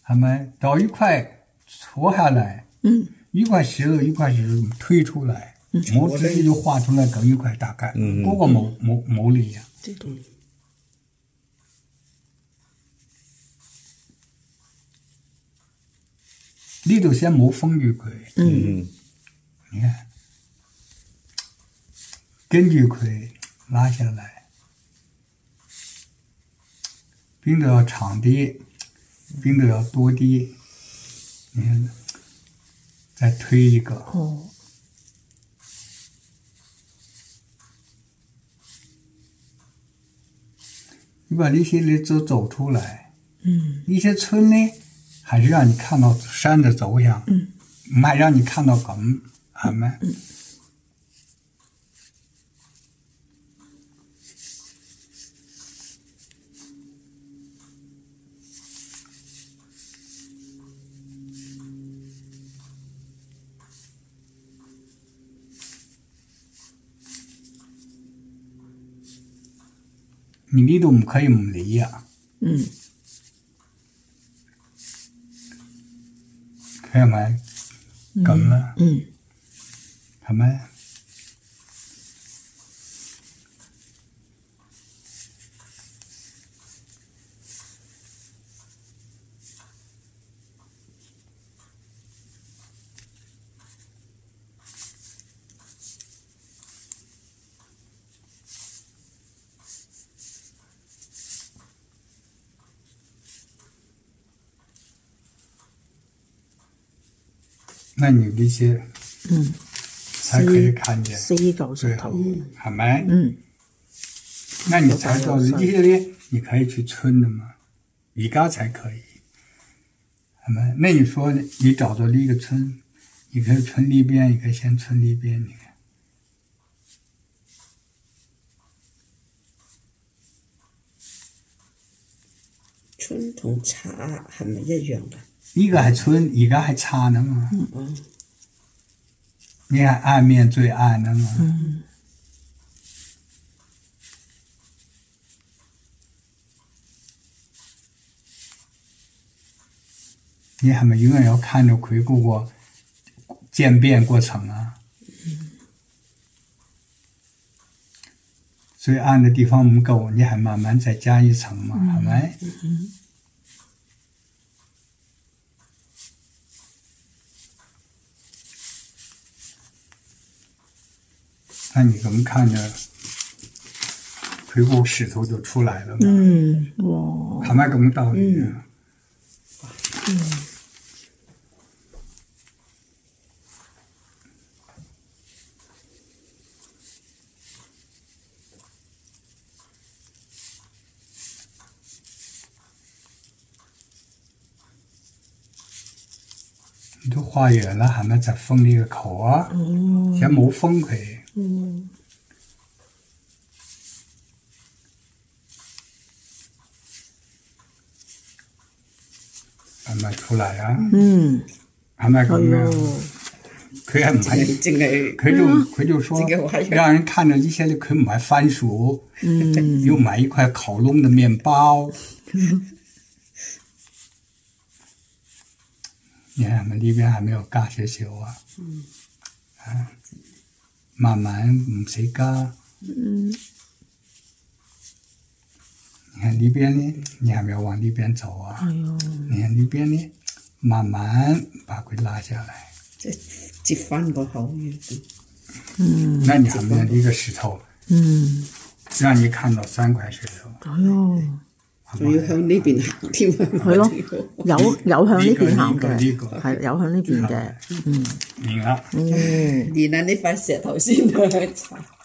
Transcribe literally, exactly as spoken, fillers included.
係咪？找一塊搓下來， 嗯， 一塊石頭一塊石頭推出來， 嗯、 我直接就畫出來咁一塊大概， 嗯， 嗰個冇冇冇理啊。 嗯呢度先冇封住佢， 嗯， 你看，跟住佢拉下來，邊度要長啲，邊度要多啲，你看，再推一個。 哦。 你把呢些呢都走出來， 嗯， 一些村呢，還是讓你看到山的走向， 嗯， 唔係讓你看到咁，係咪？ 嗯。 你呢度唔可以唔理啊。 嗯。 佢係咪咁啦？ 嗯。 係咪？那你呢些， 嗯， 才可以看見四嚿石頭， 係咪？ 嗯， 那你才到呢些呢，你可以去村的嘛，而家才可以，係咪？那你說你找到呢個村，你可以村呢邊，你可以先村呢邊，你看， 村同茶係咪一樣㗎？ 呢個係村，而家係茶呢嘛。 嗯。 你看暗面最暗的嘛。 嗯。 你係咪永遠要看到佢嗰個漸變過程啊？ 嗯。 最暗的地方唔夠，你還慢慢再加一層嘛，係咪？ 嗯嗯。 那你咁看着，佢個石頭就出來了嘛。 嗯，哇！ 係咪咁道理啊？ 嗯。 你都畫完啦，係咪就封呢個口啊？ 哦。 先冇封佢。 嗯。 係咪出嚟啊？ 嗯。 係咪咁樣？佢係唔係？ 淨係佢就佢就說，讓人看着一些佢唔係番薯， 嗯， 又買一塊烤籠的麵包。你看，我們呢邊還沒有加少少啊。 嗯。 啊，慢慢唔使加。 嗯。 你看呢邊呢，你還沒有往呢邊走啊。 係啊。 你看呢邊呢，慢慢把佢拉下來。 即係接翻個口語。 嗯。 那你還沒有呢個石頭？ 嗯。 讓你看到三塊石頭。 係啊。 仲要向呢邊行添， 係咯，有有向呢邊行嘅， 呢個係有向呢邊嘅，嗯， 明啦。 嗯， 然後呢塊石頭先去查。